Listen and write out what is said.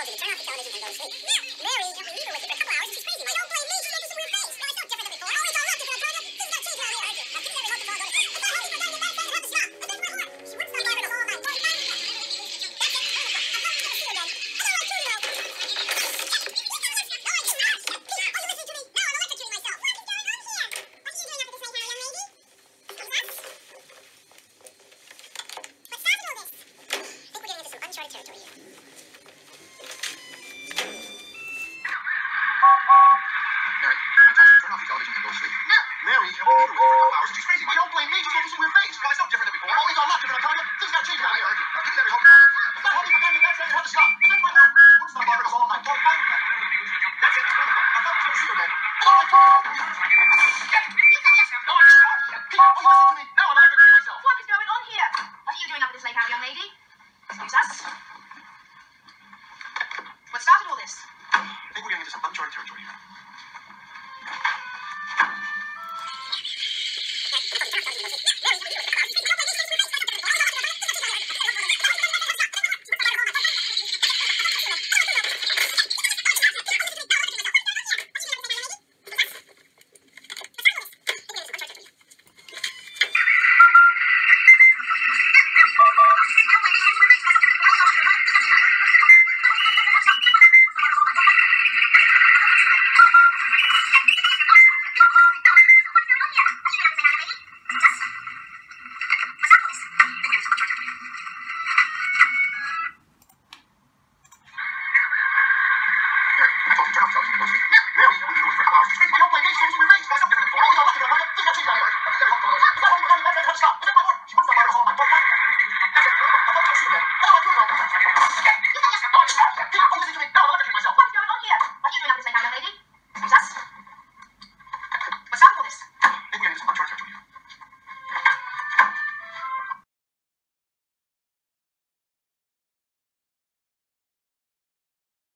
tells you to turn off the television and go to sleep. Mary, we leave her with you for a couple hours and she's crazy. I don't blame me. She's making some weird face. No, it's no different than before. Oh, it's all not different, I told you. Things got changed around here. Now, give me every hope before I go to sleep. If I hold you for 30 minutes, then you have to stop. But then what? She wouldn't stop driving the whole night. That's it. I'm probably going to see her again. I don't like to, you know. No, I just not. Pete, are you listening to me? No, I'm electrocuting myself. What is going on here? What are you doing up at this late hour, young lady? Nuts? What's stopping all this? I think we're getting into some uncharted territory here. Mary, I told you to turn off the television and go to sleep. No. Mary, we leave her with you for a couple hours and she's crazy. Don't blame me. She's making some weird face. No, it's no different than before. Oh, it's all not different, I told you. Things got changed around here. Now, give me every hope before I go to sleep. If I hold you for 30 minutes, then you have to stop. But then what? She wouldn't stop driving the whole night. That's it. It's 12 o'clock. I thought we were going to see her again. I don't like to, you know. You can listen. No, I just not. Pete, are you listening to me?